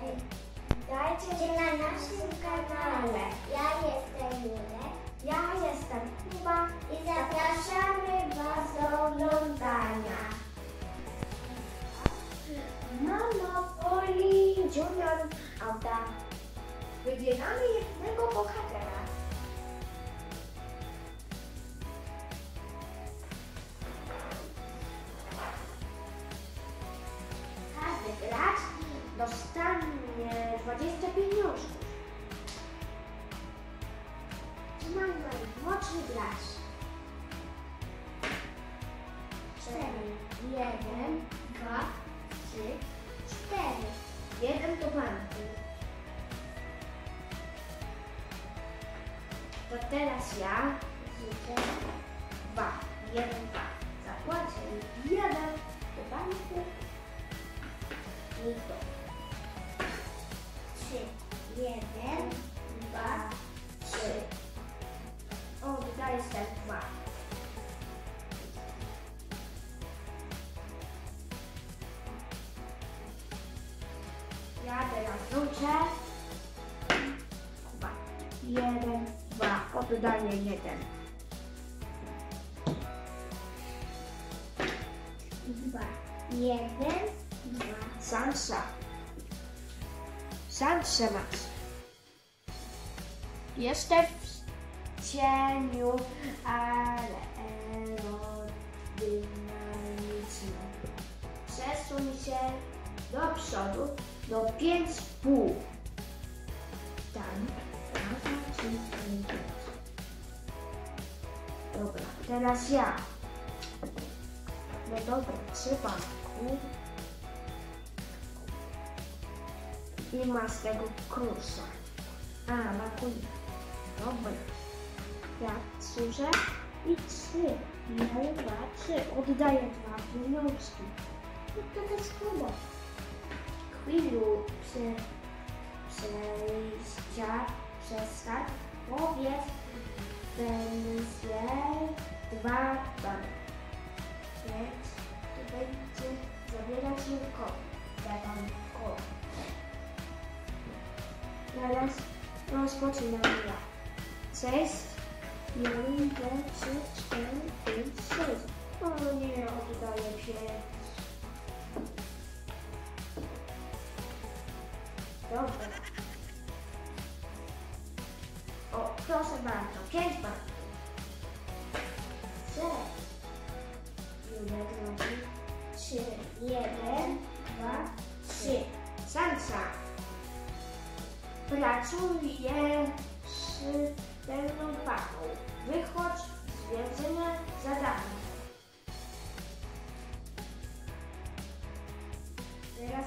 Dajcie na naszym kanale. Ja jestem Julek. Ja jestem Kuba. I zapraszamy Was do oglądania. Monopoly Junior Auta. Wybieramy jednego bohatera. Każdy gracz dostanie 20 pieniążków. Trzymaj najmłodszy gracz. 4, 1, 2, 3, 4. 1 do banku. To teraz ja rzucę 2. 1, 2. Zapłacę 1 do banku. I to 3, 1, 2, 3. Oddaję step 2. Ja teraz wrócę. 1, 2. Oddaję 1. 2, 1, 2. Sansa. Sansę masz. Jestem w cieniu, ale aerodynamiczny. Przesuń się do przodu do 5,5. Tam. Dobra, teraz ja. No dobra, trzeba. I ma z tego krusa. Ma kunia. Dobra. Ja służę i 3. 1, 2, 3. Oddaję 2 pieniążki. No to jest chyba. Chwilu przejścia przestań. Powiedz węzeł 2 bany. Więc to będzie zabierać tylko banko. Teraz rozpoczynamy ja. 6, 1, 2, 3, 4, 5, 6. O nie, oddaję 5. Dobra. O, proszę bardzo, 5 banków. 6. Julek robi 3, 1, 2, 3. Sansa. Pracuje przy pełną pachą. Wychodź z więzienia za darmo. Teraz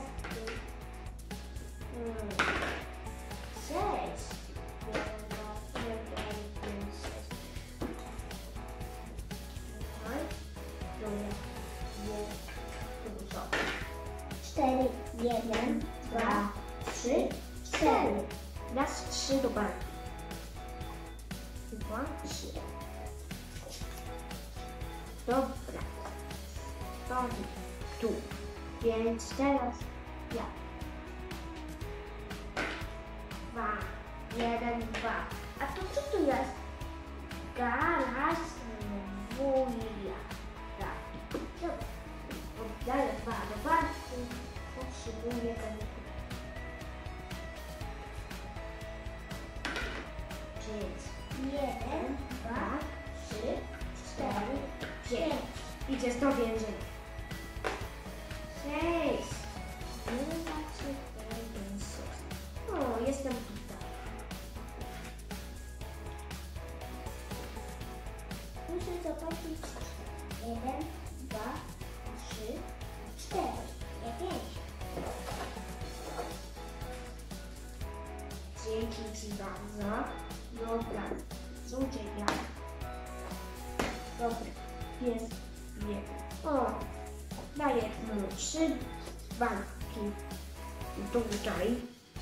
6. 4, 1, 2, 3, 4. Raz 3 do banku. 2, 3. Dobra. Stoi tu. Więc teraz ja. 2, 1, 2. A to co tu jest? Garaż wuja. Tak. Oddaję 2 do banku. Potrzebuję kanału. 5, 1, 2, 3, 4, 5. Idziesz do więzienia. 6. 1, 2, 3, 4, 5, 6. O, jestem tutaj. Muszę zobaczyć. 1, 2, 3, 4, 5. Dzięki Ci bardzo. Dobra, rzucę ja. Dobra, jest 1. O, daję mu 3 banki. Tutaj.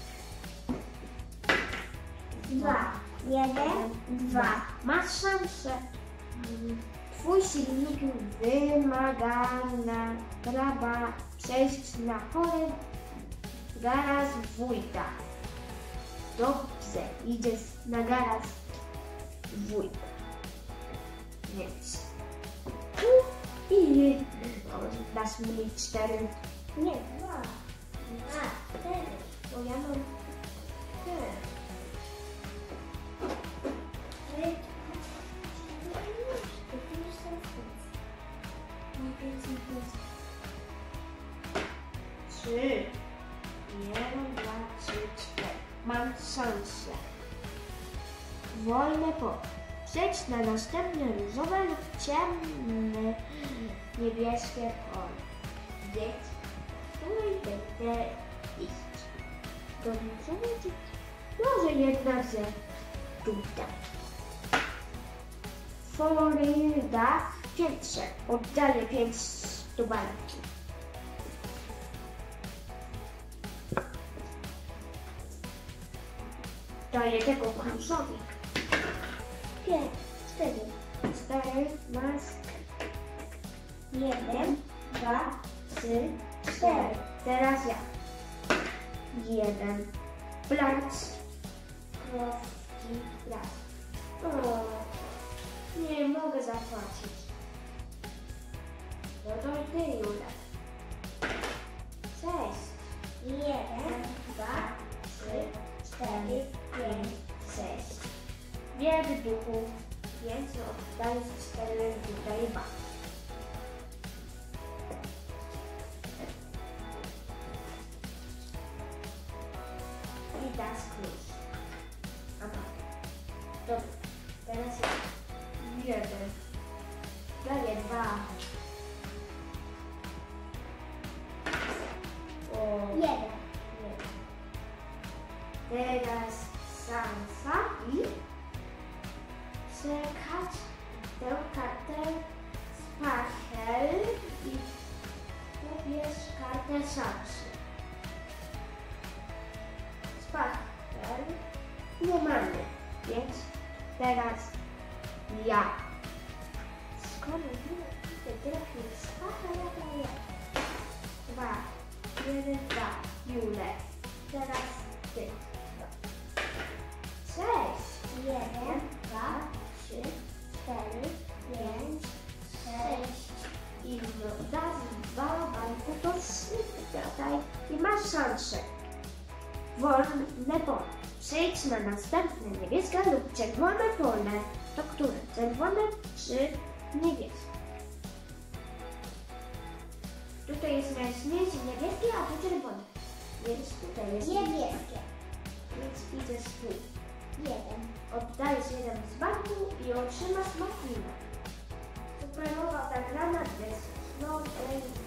2, 1, 2. Masz szansę. Twój silnik wymaga na prawa przejść na pole garaż wujka. Dobrze, idzie na garaż wujka. Więc tu i dasz mi 4. Nie, 2. 4. Bo ja mam te. Trzy. 1, 2, 3, 4. Mam szansę. Wolne pole. Przejdź na następne różowe lub ciemne niebieskie pole. Więc tu będę iść. Do różowej, może jednak ze tutaj. Floryda w piętrze. Oddaję 5 stubalki. Daję tego kluczowi. 5, 4, masz 1, 2, 3, 4. Teraz ja. 1. Plac. Krowki. Raz. O, nie mogę zapłacić. No to ty, Jula. 6. 1, 2, 3, 4, 5, 6. Bieg duchu, więc oddaję 4 tutaj ba. I dasz klucz. Aha. Dobra, teraz ja. 1. Daję 2. O. 1. Teraz szansa i czekać tę kartę spachel i pobierz kartę szansy. Spachel nie mamy, więc teraz ja. Skoro nie trafię spachel, to ja. 2, 1, 2, Julek. Teraz ty. 6, 1, 2, 3, 4, 5, 6 i dasz 2 banku to 3 tutaj i masz szansę. Wolne pole. Przejdź na następne niebieskie lub czerwone pole. To które? Czerwone czy niebieskie? Tutaj jest najjaśniejsze niebieskie, a tu czerwone. Więc tutaj jest niebieskie. Więc idziesz tu. 1. Oddajesz 1 z banku i otrzymasz makinę. Supremowa zagrana deser. No,